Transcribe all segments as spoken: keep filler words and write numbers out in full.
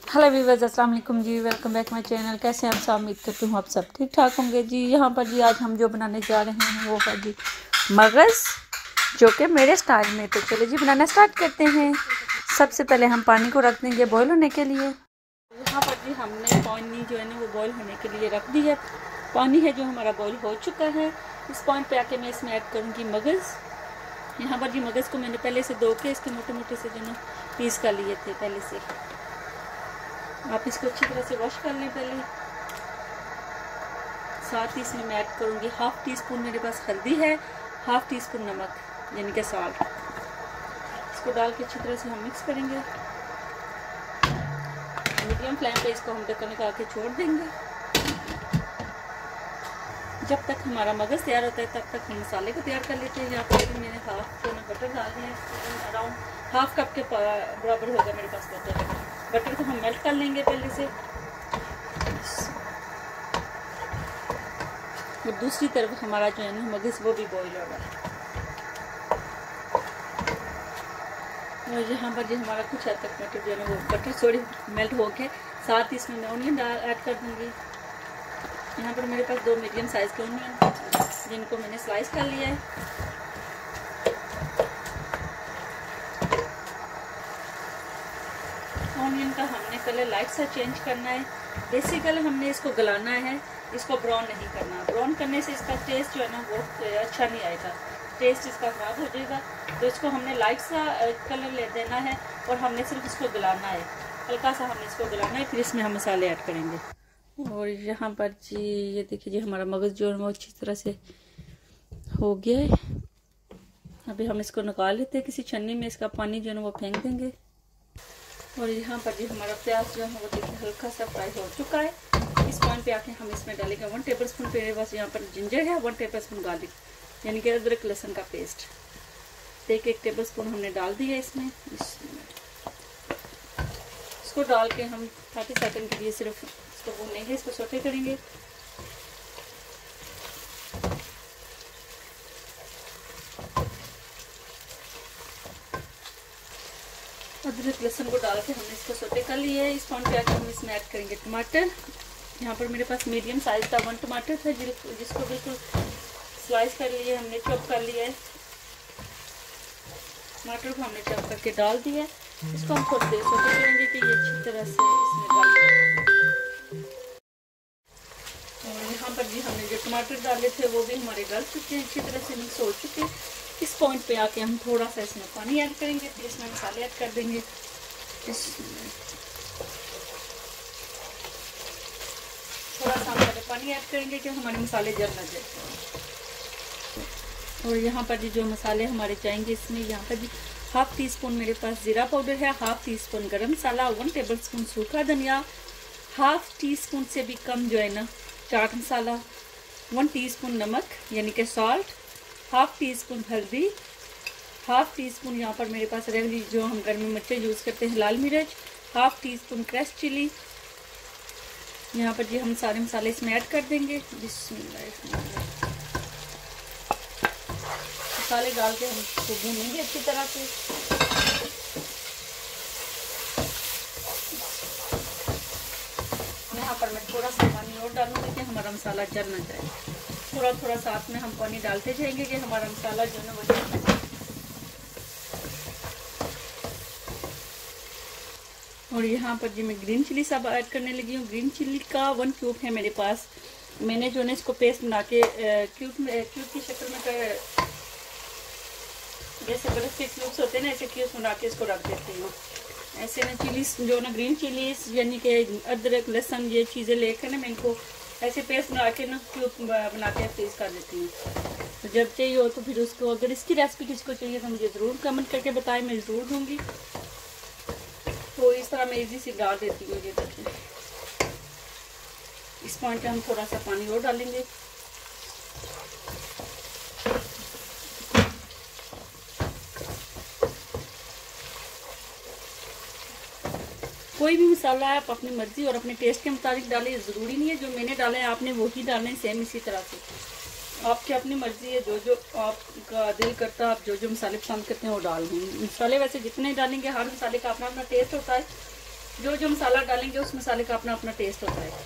Hello viewers, अस्सलाम वालेकुम जी। Welcome back my channel. कैसे हैं आप सब? उम्मीद करती हूँ आप सब ठीक ठाक होंगे जी। यहाँ पर जी आज हम जो बनाने जा रहे हैं वो है जी मगज़, जो कि मेरे स्टाइल में। तो चलिए जी बनाना स्टार्ट करते हैं। सबसे पहले हम पानी को रख देंगे बॉईल होने के लिए। यहाँ पर जी हमने पानी जो है ना वो बॉईल होने के लिए रख दिया। पानी है जो हमारा बॉईल हो चुका है। इस पॉइंट पे आके मैं इसमें ऐड करूँगी मगज़। यहाँ पर जी मगज़ को मैंने पहले से धो के इसके मोटे मोटे से जो ना पीस कर लिए थे पहले से। आप इसको अच्छी तरह से वॉश कर लें पहले। साथ ही इसमें मैं ऐड करूँगी हाफ़ टी स्पून, मेरे पास हल्दी है, हाफ़ टी स्पून नमक यानी कि साल्ट। इसको डाल के अच्छी तरह से हम मिक्स करेंगे। मीडियम फ्लेम पे इसको हम ढक्कन लगा के छोड़ देंगे। जब तक हमारा मगज़ तैयार होता है तब तक हम मसाले को तैयार कर लेते हैं। यहाँ पर मैंने हाफ जो बटर डाल दिया है, अराउंड हाफ कप के बराबर होगा मेरे पास बटर। बटर को हम मेल्ट कर लेंगे पहले से। और दूसरी तरफ हमारा जो है ना मगज़ वो भी बॉईल होगा। और यहाँ पर जो हमारा कुछ हद तक मटर जो है ना वो बटर थोड़ी मेल्ट हो गए। साथ ही इसमें मैं ऑनियन डाल ऐड कर दूँगी। यहाँ पर मेरे पास दो मीडियम साइज़ के ऑनियन जिनको मैंने स्लाइस कर लिया है। ऑनियन का हमने कलर लाइट सा चेंज करना है। बेसिकली हमने इसको गलाना है, इसको ब्राउन नहीं करना। ब्राउन करने से इसका टेस्ट जो है ना वो अच्छा नहीं आएगा, टेस्ट इसका ख़राब हो जाएगा। तो इसको हमने लाइट सा कलर ले देना है और हमने सिर्फ इसको गलाना है, हल्का सा हमने इसको गलाना है। फिर इसमें हम मसाले ऐड करेंगे। और यहाँ पर जी ये देखिए जी हमारा मगज़ जो है वो अच्छी तरह से हो गया है। अभी हम इसको निकाल लेते हैं किसी छन्नी में। इसका पानी जो है वो फेंक देंगे। और यहाँ पर जी हमारा प्याज जो है वो देखिए हल्का सा फ्राई हो चुका है। इस पॉइंट पे आके हम इसमें डालेंगे वन टेबल स्पून मेरे पास यहाँ पर जिंजर है, वन टेबल स्पून गार्लिक यानी कि अदरक लहसुन का पेस्ट एक एक टेबल स्पून हमने डाल दिया इसमें। इसको डाल के हम थर्टी सेकंड के लिए सिर्फ इसको भूनेंगे, इसको सोटे करेंगे। अदरक लहसुन को डाल के हमने इसको सोटे कर लिया है। इस पॉइंट पे आकर हम इसमें ऐड करेंगे टमाटर। यहाँ पर मेरे पास मीडियम साइज का वन टमाटर था जिसको बिल्कुल स्लाइस कर लिए हमने, चॉप कर लिया है। टमाटर को हमने चॉप करके डाल दिया है। इसको हम थोड़ी देर सोटे करेंगे कि ये अच्छी तरह से इसमें डाल दें। और यहाँ पर भी हमने जो टमाटर डाले थे वो भी हमारे गल चुके हैं, अच्छी तरह से मिक्स हो चुके हैं। इस पॉइंट पे आके हम थोड़ा सा इसमें पानी ऐड करेंगे, फिर इसमें मसाले ऐड कर देंगे। इस थोड़ा सा हम पानी ऐड करेंगे कि हमारे मसाले जल ना जाए। और यहाँ पर जी जो मसाले हमारे जाएंगे इसमें, यहाँ पर जी हाफ टी स्पून मेरे पास ज़ीरा पाउडर है, हाफ टी स्पून गरम मसाला, वन टेबल स्पून सूखा धनिया, हाफ टी स्पून से भी कम जो है ना चाट मसाला, वन टीस्पून नमक यानी कि सॉल्ट, हाफ टी स्पून हल्दी, हाफ टी स्पून यहाँ पर मेरे पास रेगुलर जो हम घर में मिर्चें यूज़ करते हैं लाल मिर्च, half teaspoon crush chilli. यहाँ पर जी हम सारे मसाले इसमें ऐड कर देंगे। मसाले डाल के हम इसको भूनेंगे अच्छी तरह से। यहाँ पर मैं थोड़ा सा पानी और डालूंगी कि हमारा मसाला जल ना जाए। थोड़ा थोड़ा साथ में हम पानी डालते जाएंगे कि हमारा मसाला जो है वो जल ना जाए। और यहाँ पर जी मैं ग्रीन चिली सब ऐड करने लगी हूँ। ग्रीन चिली का वन क्यूब है मेरे पास। मैंने जो है इसको पेस्ट बना के क्यूब में क्यूब की शक्ल में कर, जैसे बर्फ के क्यूब्स होते हैं ना, ऐसे क्यूब्स बना के इसको रख देती हूँ। ऐसे ना चिलीस जो ना ग्रीन चिलीस यानी कि अदरक लहसुन ये चीज़ें लेकर ना मैं इनको ऐसे पेस्ट बना के ना क्यूब बना के फ्रीज कर देती हूँ। तो जब चाहिए हो तो फिर उसको, अगर इसकी रेसिपी किसी को चाहिए तो मुझे ज़रूर कमेंट करके बताएं, मैं ज़रूर दूँगी। तो इस तरह मैं इजी से डाल देती हूँ। ये देखिए इस पॉइंट पे हम थोड़ा सा पानी और डालेंगे। कोई भी मसाला है आप अपनी मर्जी और अपने टेस्ट के मुताबिक डालें। ज़रूरी नहीं है जो मैंने डाला है आपने वही डालना है सेम इसी तरह से। आपकी अपनी मर्जी है, जो जो आपका दिल करता है आप जो जो मसाले पसंद करते हैं वो डाल दें। मसाले वैसे जितने डालेंगे, हर मसाले का अपना अपना टेस्ट होता है। जो जो मसाला डालेंगे उस मसाले का अपना अपना टेस्ट होता है।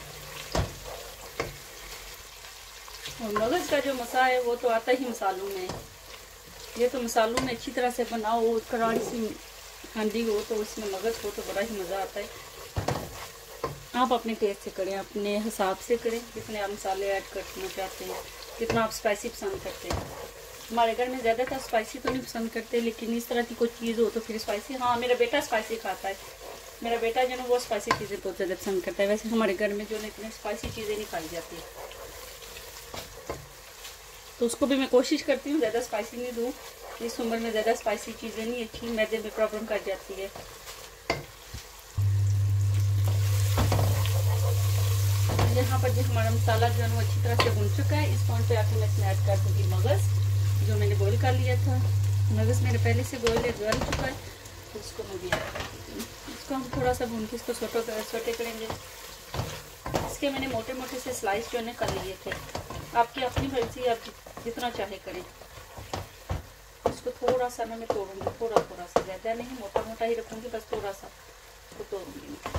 और मगज का जो मसा है वो तो आता ही मसालों में। ये तो मसालों में अच्छी तरह से बनाओ, करारी सी हांडी हो तो उसमें मगज हो तो बड़ा ही मज़ा आता है। आप अपने टेस्ट से करें, अपने हिसाब से करें, कितने आप मसाले ऐड करना चाहते हैं, कितना आप स्पाइसी पसंद करते हैं। हमारे घर में ज़्यादातर स्पाइसी तो नहीं पसंद करते, लेकिन इस तरह की कोई चीज़ हो तो फिर स्पाइसी। हाँ, मेरा बेटा स्पाइसी खाता है। मेरा बेटा जो है वो स्पाइसी चीज़ें बहुत ज़्यादा पसंद करता है। वैसे हमारे घर में जो है इतनी स्पाइसी चीज़ें नहीं खाई जाती, तो उसको भी मैं कोशिश करती हूँ ज़्यादा स्पाइसी नहीं दूँ। इस उम्र में ज़्यादा स्पाइसी चीज़ें नहीं अच्छी, मैदे में प्रॉब्लम कर जाती है। यहाँ पर जो हमारा मसाला जो है वो अच्छी तरह से भुन चुका है। इस पॉइंट पे आके मैं इसमें ऐड कर दूँगी मगज़, जो मैंने बॉईल कर लिया था। मगज़ मेरे पहले से बॉईल गल चुका है, तो इसको मैं भी ऐड कर दूँगी। इसको हम थोड़ा सा भून के इसको छोटे छोटे करेंगे। इसके मैंने मोटे मोटे से स्लाइस जो है कर लिए थे। आपकी अपनी मर्जी, आप जितना चाहे करें। इसको थोड़ा सा ना मैं तोड़ूंगी, थोड़ा थोड़ा सा, ज़्यादा नहीं, मोटा मोटा ही रखूँगी, बस थोड़ा सा इसको तोड़ूंगी मैं।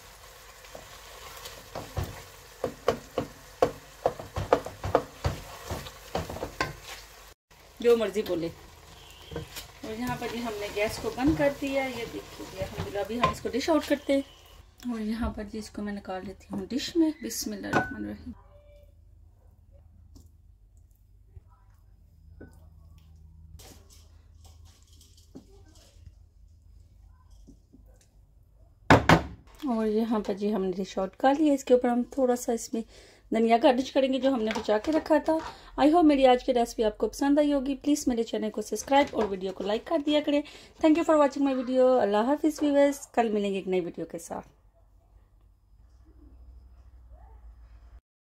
जो मर्जी बोले। और यहाँ पर जी हमने गैस को बंद कर दिया। ये देखिए अल्हम्दुलिल्लाह। अभी हम इसको डिश आउट करते हैं। और यहाँ पर जी इसको मैं निकाल लेती हूँ डिश में। बिस्मिल्लाहिर्रहमानिर्रहीम। और यहाँ पर जी हमने डिश आउट कर लिया। इसके ऊपर हम थोड़ा सा इसमें धनिया गार्निश करेंगे जो हमने बचा के रखा था। आई होप मेरी आज की रेसिपी आपको पसंद आई होगी। प्लीज़ मेरे चैनल को सब्सक्राइब और वीडियो को लाइक कर दिया करें। Thank you for watching my video. अल्लाह हाफिज़ व्यूअर्स। कल मिलेंगे एक नई वीडियो के साथ।